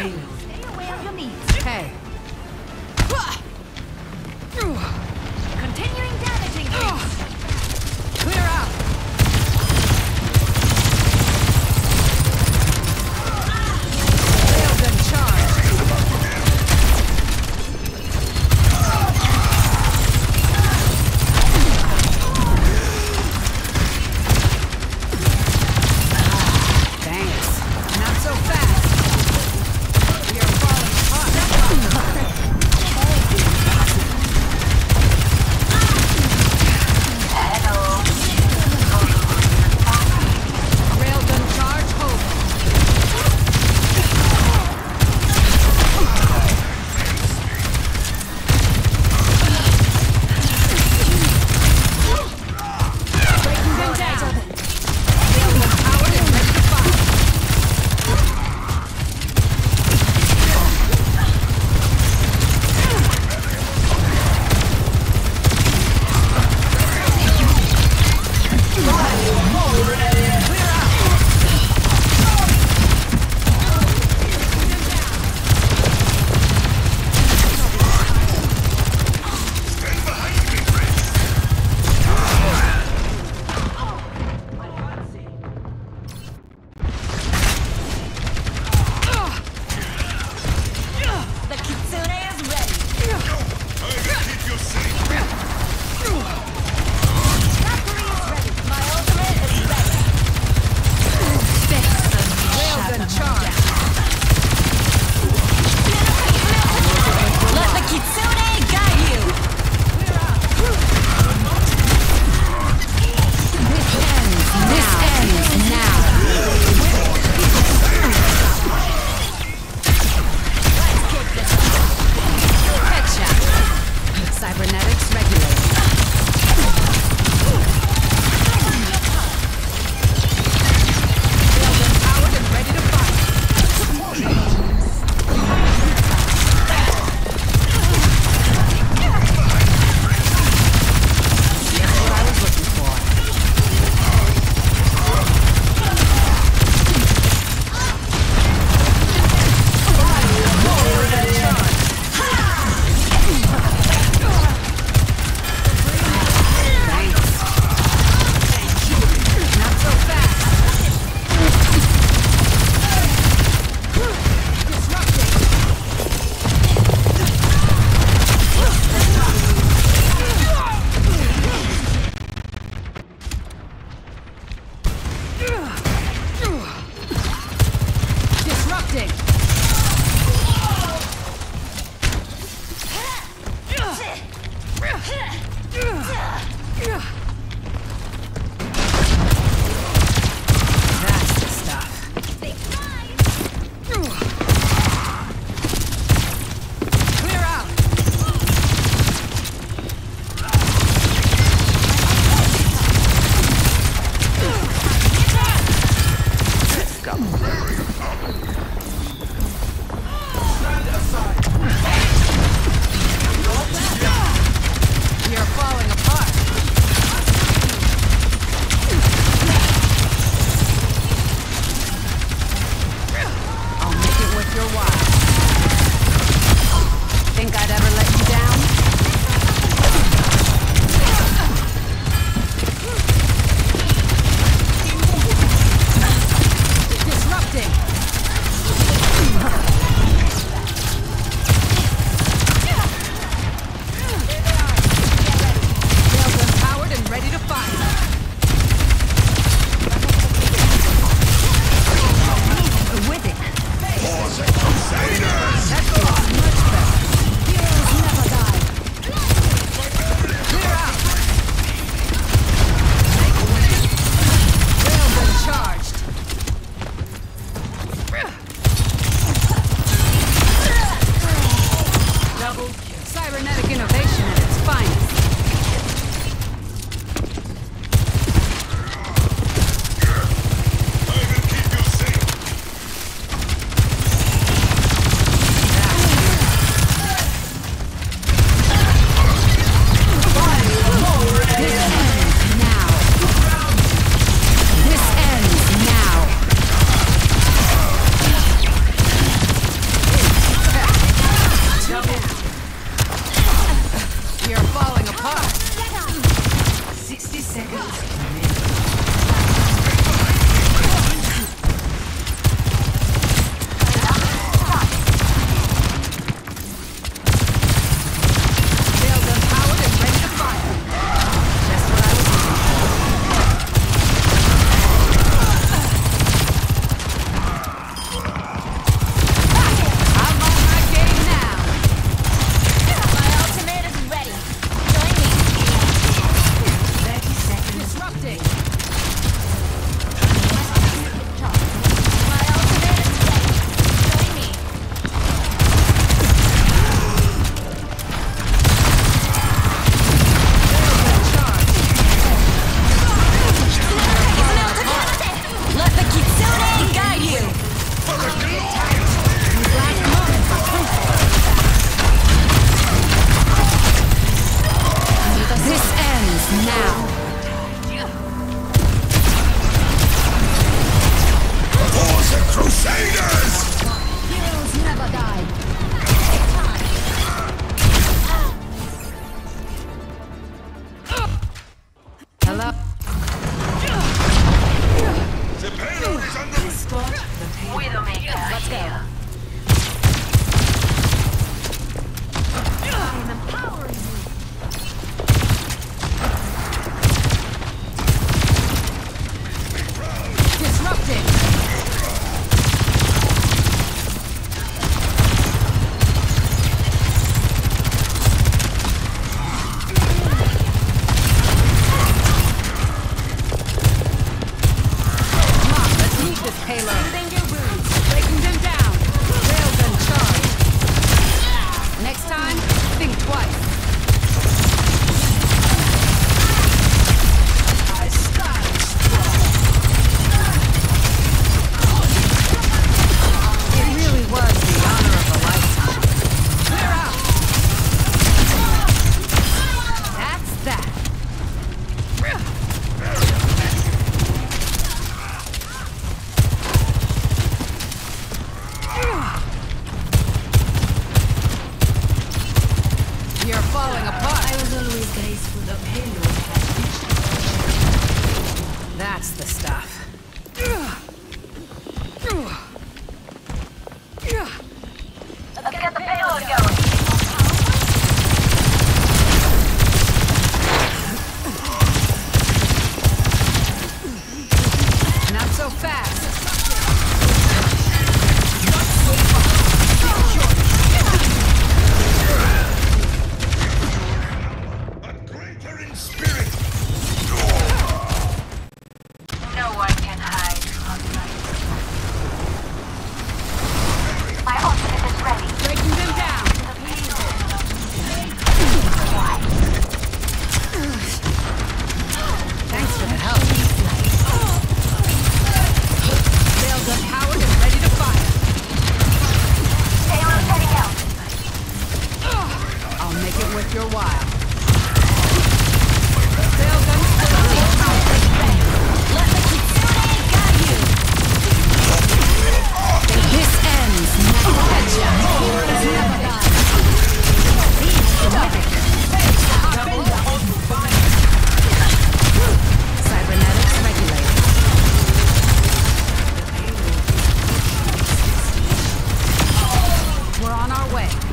payload. Stay away on your knees. Hey. Continuing damaging things. Clear out. Railgun charged. Thanks. Not so fast. We are falling apart. Widowmaker. Let's go. I'm empowering you. Disrupting. Payload. Breaking them down. Railgun charge. Next time, think twice. It really was the honor of a lifetime. Clear out. That's that. You're falling apart. I was always graceful. The payload had reached. That's the stuff. Let's get the payload going. Not so fast. No one can hide from light. My ultimate is ready. Breaking them down. Thanks for the help. Railgun powered and ready to fire. Payload heading out. I'll make it worth your while. Railgun powered. Let the Kitsune guide you. This ends now. Heroes never die. Cybernetics regulated. We're on our way.